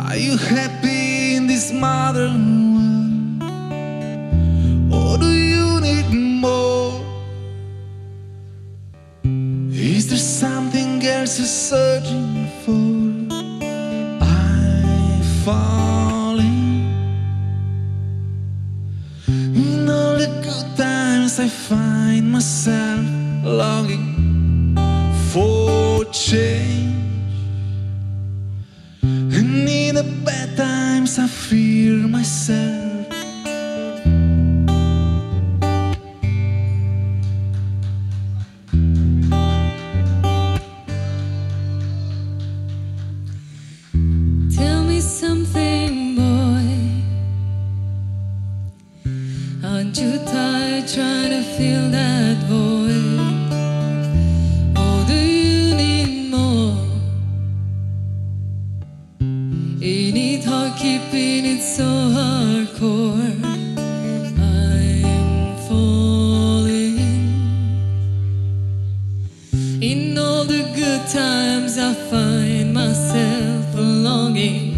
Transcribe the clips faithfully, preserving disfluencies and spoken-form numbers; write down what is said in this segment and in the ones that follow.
Are you happy in this modern world, or do you need more? Is there something else you're searching for? I'm falling. In all the good times I find myself longing for change, and in the bad times I fear myself. Tell me something, boy. Aren't you tired trying to fill that void? Or do you need more? Ain't it hard keeping it so hardcore? I'm falling. In all the good times I find myself longing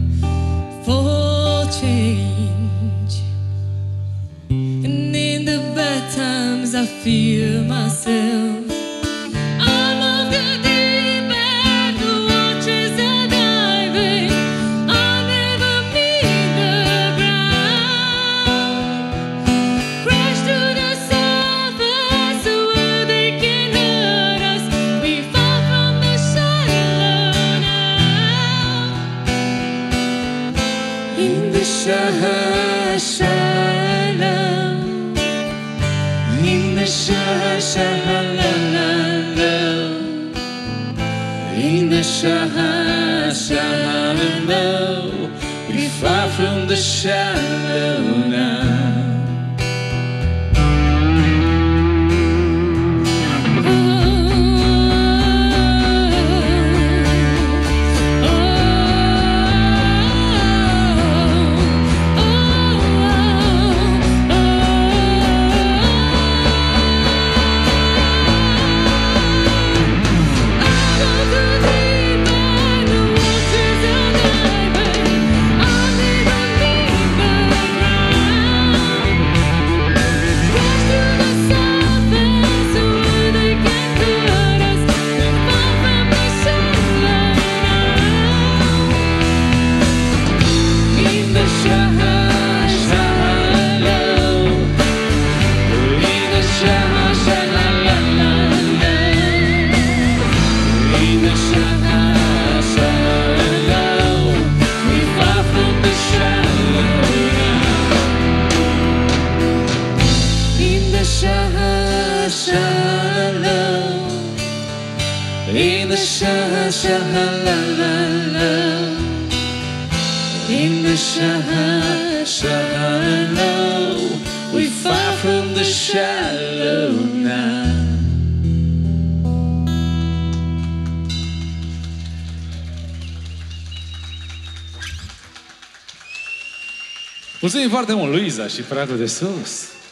for change, and in the bad times I fear myself. I'm of the deep end, the waters are diving. I'll never meet the ground. Crash to the surface where they can hurt us. We fall from the shallow now. In the shallow, shallow, in the shallow, shallow, in the shallow, shallow, we far from the shallow now. In the shallow, shallow, in the shallow, shallow, we far from the shallow now. Mulțumim foarte mult, Luiza și Păratul de Sus.